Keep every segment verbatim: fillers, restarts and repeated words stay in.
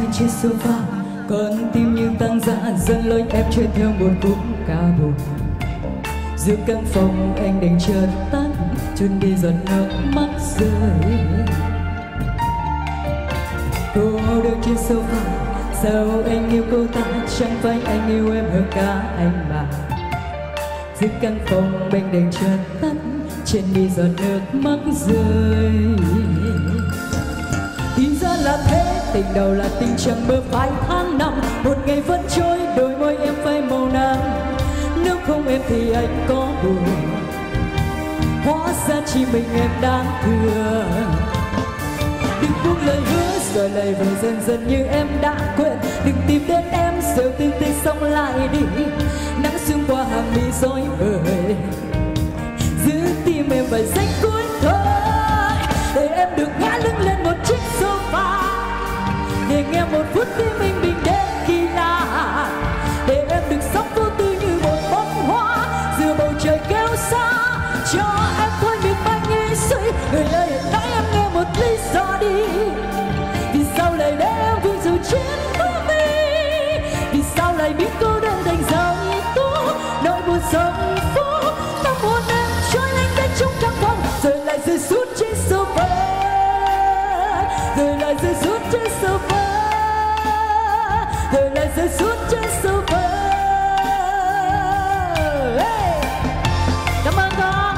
trên sofa, con tim như tăng dã dẫn lối em chơi theo một khúc ca buồn. Giữa căn phòng anh đành chợt tắt, chôn đi giọt nước mắt rơi. Cô đứng trên sofa, sao anh yêu cô ta, chẳng phải anh yêu em hơn cả anh mà. Giữa căn phòng anh đành chợt tắt, trên đi giọt nước mắt rơi. Thì ra là thế, tình đầu là tình chẳng bờ phai tháng năm. Một ngày vẫn trôi, đôi môi em phai màu nắng. Nếu không em thì anh có buồn, hóa ra chỉ mình em đáng thương. Đừng buông lời hứa rồi lại vờ dần dần như em đã quên. Đừng tìm đến em rồi từ từ sống lại đi. Nắng sương qua hàng mi rối bời, giữ tim em vài giây cuối thôi. Để em được ngã lưng lên một chiếc sofa, để nghe một phút tim mình bình đến kỳ lạ. Để em được sống vô tư như một bông hoa giữa bầu trời kêu xa. Cho em thôi miệt mài nghĩ suy, người ơi hãy nói em nghe một lý do đi. Vì sao lại để em vương dù trên bước mi? Vì sao lại biết cô đơn thành dòng tố nỗi buồn sông phố. Tâm hồn em trôi lênh đênh trong căn phòng, rồi lại rơi sút trên sofa, rồi lại rơi sút trên sofa, rồi lại rơi sút trên sofa. Hey! Cảm ơn con.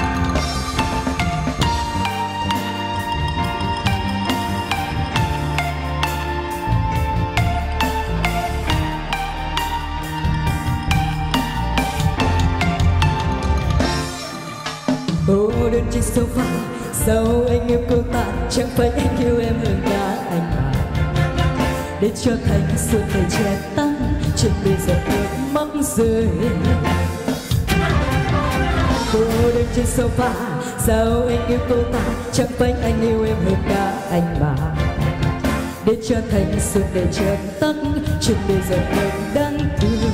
Cô đơn trên sofa, sao anh yêu cô ta, chẳng phải anh yêu em hơn cả anh mà. Để cho thành suốt ngày che tắt, trên bây giờ nước mắt rơi. Cô đơn trên sofa, sao anh yêu cô ta, chẳng phải anh yêu em hơn cả anh mà. Để cho thành suốt ngày che tắt, trên bây giờ nước đáng thương.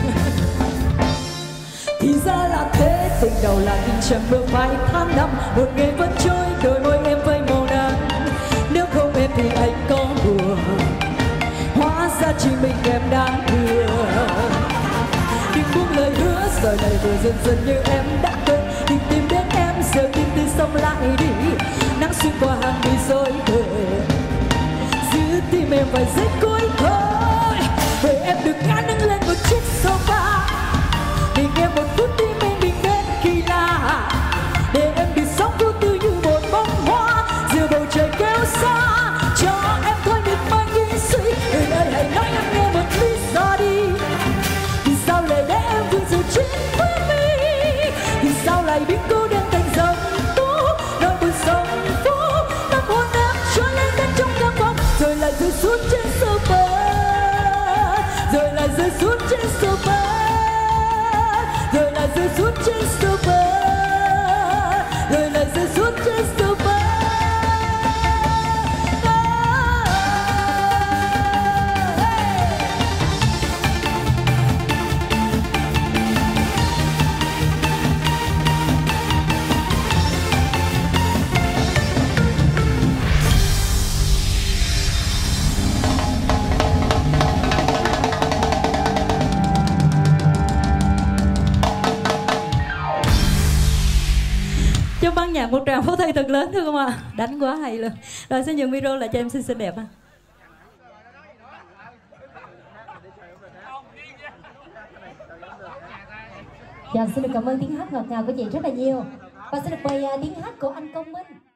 Thì ra là thế, tình đầu là tình chẳng bờ phai tháng năm. Một ngày vẫn trôi, đôi môi em phai màu nắng. Nếu không em thì anh có buồn, hóa ra chỉ mình em đáng thương. Đừng buông lời hứa rồi lại vừa dần dần như em đã quên. Đừng tìm đến em giờ tim từ sống lại đi. Nắng xuyên qua hàng mi rối bời, giữ tim em vài giây cuối thôi. Để em được ngã lưng lên một chiếc sofa, để nghe một phút tim mình bình đến kỳ lạ. Để em được sống vô tư như một bông hoa giữa bầu trời kêu xa. Cho em thôi miệt mài nghĩ suy, người ơi hãy nói em nghe một lý do đi. Vì sao lại để em vương dù trên bước mi? Vì sao lại biết cô đơn thành dòng tố nỗi buồn sông phố. Tâm hồn em trôi lên đến trong căn phòng, rồi lại rơi xuống trên sofa, rồi lại rơi xuống trên sofa, rồi lại rơi xuống trên sofa, rồi lại rơi xuống trên sofa. Cho ban nhạc một tràng pháo tay thật lớn thưa không ạ? À? Đánh quá hay luôn. Rồi xin nhường micro lại cho em xinh xinh đẹp ha. Dạ, xin được cảm ơn tiếng hát ngọt ngào của chị rất là nhiều. Và xin được mời uh, tiếng hát của anh Công Minh.